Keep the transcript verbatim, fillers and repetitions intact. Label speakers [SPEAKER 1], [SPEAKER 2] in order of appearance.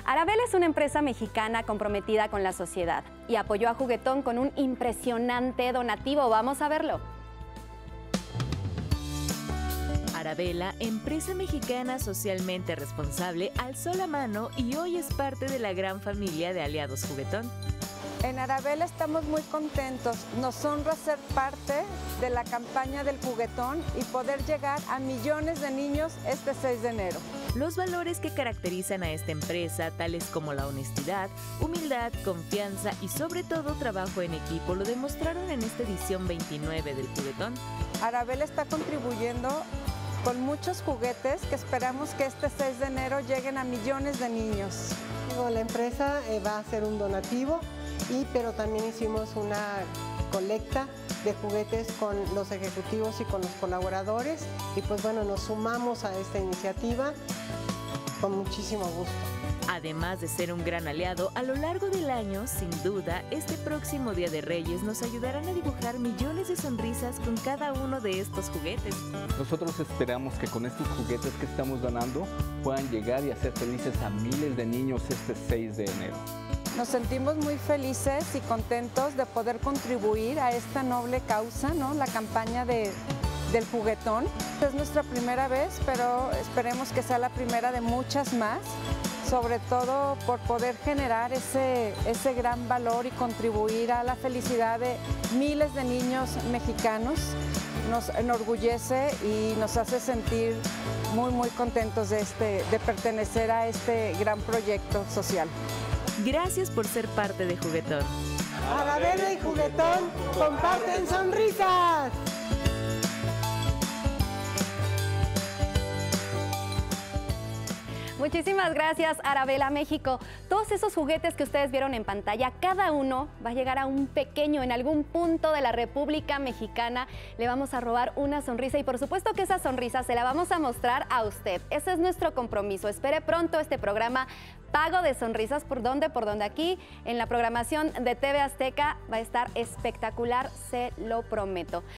[SPEAKER 1] Arabella es una empresa mexicana comprometida con la sociedad y apoyó a Juguetón con un impresionante donativo. Vamos a verlo.
[SPEAKER 2] Arabella, empresa mexicana socialmente responsable, alzó la mano y hoy es parte de la gran familia de aliados Juguetón.
[SPEAKER 3] En Arabella estamos muy contentos. Nos honra ser parte de la campaña del Juguetón y poder llegar a millones de niños este seis de enero.
[SPEAKER 2] Los valores que caracterizan a esta empresa, tales como la honestidad, humildad, confianza y sobre todo trabajo en equipo, lo demostraron en esta edición veintinueve del Juguetón.
[SPEAKER 3] Arabella está contribuyendo con muchos juguetes que esperamos que este seis de enero lleguen a millones de niños.
[SPEAKER 4] La empresa eh, va a hacer un donativo, y, pero también hicimos una colecta de juguetes con los ejecutivos y con los colaboradores y pues bueno, nos sumamos a esta iniciativa con muchísimo gusto.
[SPEAKER 2] Además de ser un gran aliado, a lo largo del año, sin duda, este próximo Día de Reyes nos ayudarán a dibujar millones de sonrisas con cada uno de estos juguetes.
[SPEAKER 5] Nosotros esperamos que con estos juguetes que estamos donando puedan llegar y hacer felices a miles de niños este seis de enero.
[SPEAKER 3] Nos sentimos muy felices y contentos de poder contribuir a esta noble causa, ¿no? La campaña de, del Juguetón. Es nuestra primera vez, pero esperemos que sea la primera de muchas más, sobre todo por poder generar ese, ese gran valor y contribuir a la felicidad de miles de niños mexicanos. Nos enorgullece y nos hace sentir muy, muy contentos de, este, de pertenecer a este gran proyecto social.
[SPEAKER 2] Gracias por ser parte de Juguetón.
[SPEAKER 4] Arabella y Juguetón comparten sonrisas.
[SPEAKER 1] Muchísimas gracias, Arabella México. Todos esos juguetes que ustedes vieron en pantalla, cada uno va a llegar a un pequeño en algún punto de la República Mexicana. Le vamos a robar una sonrisa y por supuesto que esa sonrisa se la vamos a mostrar a usted. Ese es nuestro compromiso. Espere pronto este programa Pago de Sonrisas. ¿Por dónde? Por donde aquí en la programación de T V Azteca va a estar espectacular, se lo prometo.